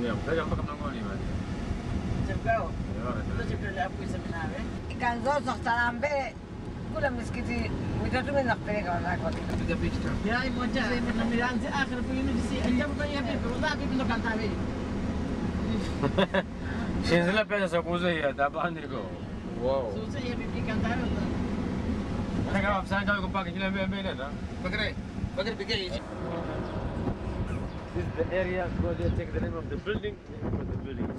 Iya, saya jam berapa ngomong nih, Mas? Jam berapa? Itu jam berapa aku bisa menawe? Ikan zozok talambe, kula miskiti, mitatu menak pega wala ko. Tiga pista. Ya, imoja sa imin na milang si akhir po yun si jam pa niya pero wala ko pino kantawe. Shinzila pesa sa kuzo ya, taban niko. Wow. So sa iya pipi kantawe. Kaya ka saan ka ko pa kila mbe na? Bagre bigay. This is the area, go there, take the name of the building, name of the buildings.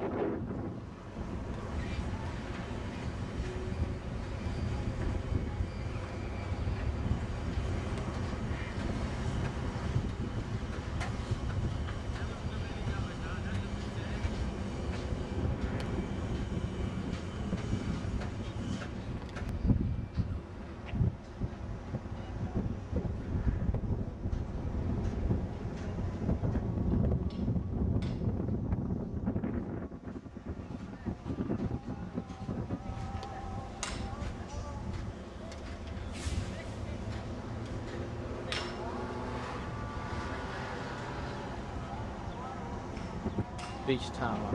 Beach Tower.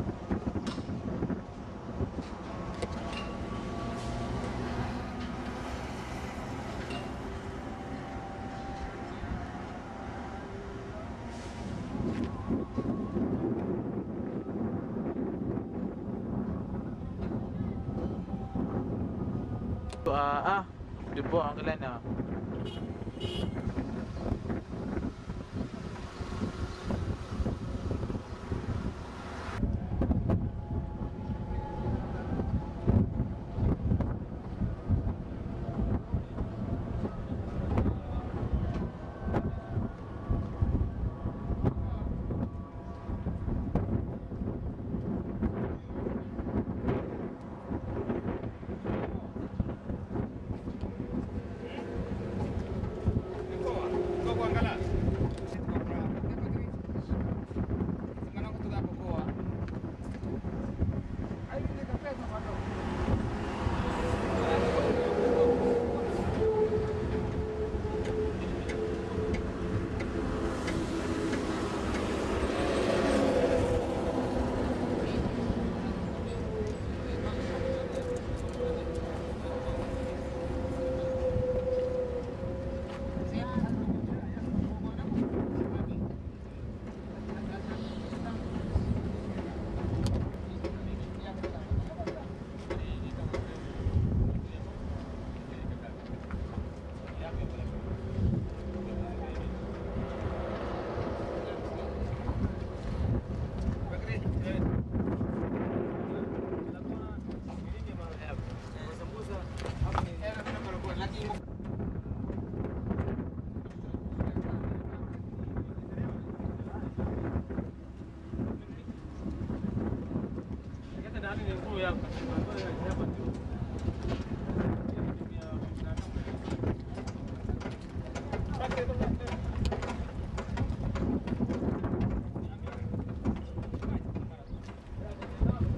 Di po ang kailan na. Dali ne ko ya,